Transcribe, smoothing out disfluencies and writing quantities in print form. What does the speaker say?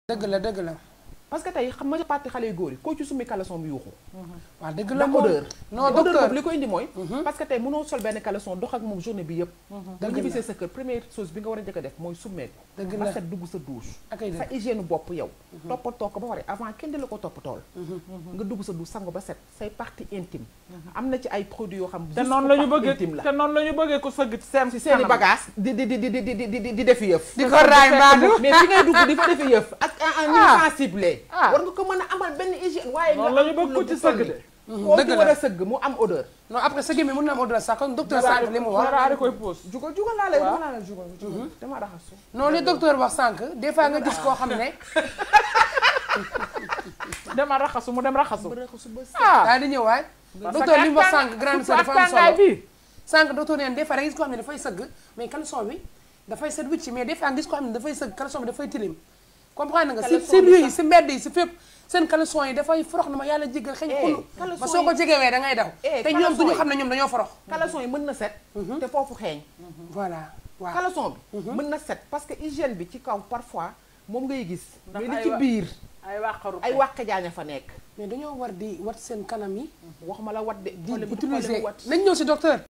dëgg la dëgg la. parce que tey xam nga parti xale yu góor yi koo ci summi caleçon bi yuuxu. waaw dëgg la moom odeur. non docteur li ko indi mooy. parce que tey mënoo sol benn caleçon dox ak moom journée bi yëpp. dëgg la ñibbisee sa kër première chose bi nga war a njëkk a def mooy summeeku. dëgg la ba set dugg sa douche. akay sa hygiène bopp yow. toppatoo ko ba pare avant kenn di la ko toppatool. nga dugg sa douche sangu ba set say partie intime. am na ci ay produits yoo xam. te noonu la ñu bëggee te noonu la ñu bëggee ko sëgg seem si seen i bagage di def yëf. di ko raay mbaadu mais fi ngay dugg di fa def yëf ak ni sensible. war nga ko mën a amal benn hygiène waaye noonu la ñu bëgg ko ci sëgg de. koo ci war a sëgg mu am odeur. non après sëgg mi mën na am odeur sax comme docteur sànq li mu wax. daal koy pose. jugal laa lay wax la jugal dama raxasu. non li docteur wax sànq des fois nga gis koo xam ne. dama raxasu mu dem raxasu. daal di ñëwaat. docteur li mu wax sànq grande sœur dafa am solo sànq docteur neen des fois da nga gis koo xam ne dafay sëgg mais caleçon bi dafay set wicc mais des fois nga gis koo xam ne dafay sëgg caleçon bi dafay tilim. comprendre nga si rue yi si mbedd yi si fépp seen caleçon yi dafay forox na ma yàlla jéggal xëy xulu ba soo ko jegewee da ngay daw te ñoom duñu xam ne ñoom dañoo forox caleçon yi mën na set te foofu xeeñ voilà waaw caleçon bi mën na set parce que hygiène bi ci kaw parfois moom ngay gis mais li ci biir ay wàq jaaña fa nekk mais dañoo war di wat seen kanam yi wax ma la wat de di utiliser nañ ñëw si docteur